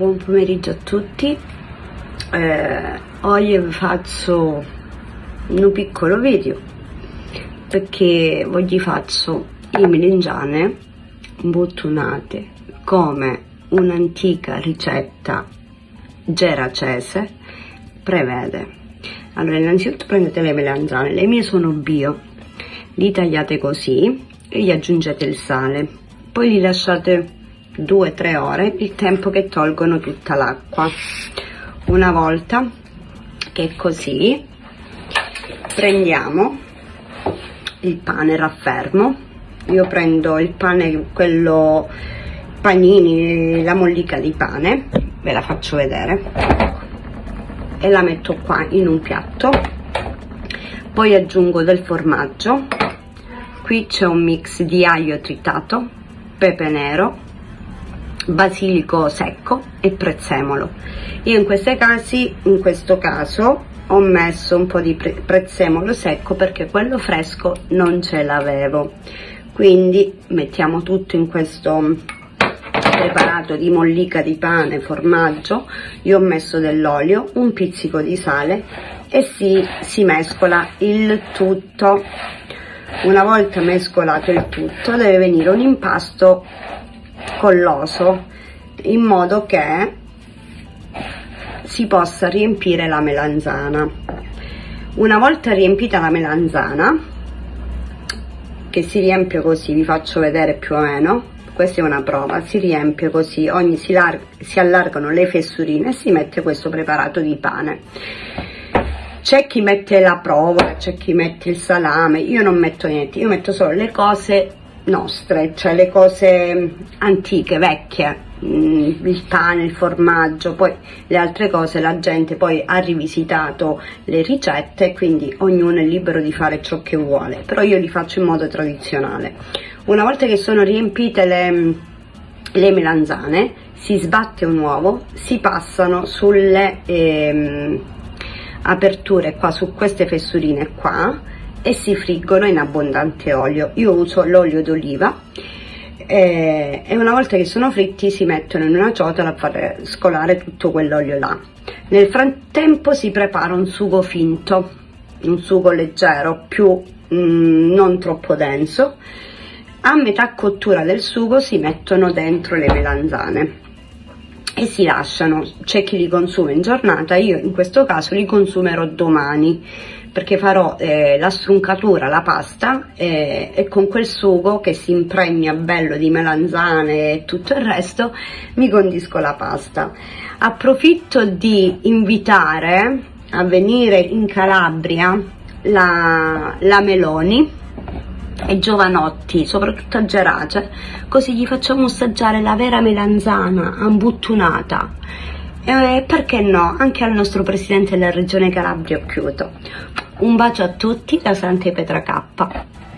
buon pomeriggio a tutti. Oggi vi faccio un piccolo video perché oggi faccio le melanzane buttonate come un'antica ricetta geracese prevede. Allora, innanzitutto prendete le melanzane, le mie sono bio, li tagliate così e gli aggiungete il sale, poi li lasciate 2-3 ore, il tempo che tolgono tutta l'acqua. Una volta che è così, prendiamo il pane raffermo. Io prendo il pane, quello panini, la mollica di pane, ve la faccio vedere, e la metto qua in un piatto. Poi aggiungo del formaggio, qui c'è un mix di aglio tritato, pepe nero, basilico secco e prezzemolo. Io in questo caso ho messo un po' di prezzemolo secco perché quello fresco non ce l'avevo, quindi mettiamo tutto in questo preparato di mollica di pane, formaggio. Io ho messo dell'olio, un pizzico di sale e si mescola il tutto. Una volta mescolato il tutto deve venire un impasto colloso in modo che si possa riempire la melanzana. Una volta riempita la melanzana, che si riempie così, vi faccio vedere più o meno, questa è una prova, si riempie così, si allargano le fessurine e si mette questo preparato di pane. C'è chi mette la provola, c'è chi mette il salame, io non metto niente, io metto solo le cose nostre, cioè le cose antiche, vecchie, il pane, il formaggio. Poi le altre cose la gente poi ha rivisitato le ricette, quindi ognuno è libero di fare ciò che vuole, però io li faccio in modo tradizionale. Una volta che sono riempite le melanzane, si sbatte un uovo, si passano sulle aperture qua, su queste fessurine qua, e si friggono in abbondante olio. Io uso l'olio d'oliva e una volta che sono fritti si mettono in una ciotola a far scolare tutto quell'olio là. Nel frattempo si prepara un sugo finto, un sugo leggero, più non troppo denso. A metà cottura del sugo si mettono dentro le melanzane e si lasciano. C'è chi li consuma in giornata, io in questo caso li consumerò domani perché farò la struncatura, la pasta, e con quel sugo che si impregna bello di melanzane e tutto il resto mi condisco la pasta. Approfitto di invitare a venire in Calabria la Meloni e Giovanotti, soprattutto a Gerace, così gli facciamo assaggiare la vera melanzana ambuttunata. Perché no, anche al nostro presidente della regione Calabria Occhiuto. Un bacio a tutti da Santa Petra K.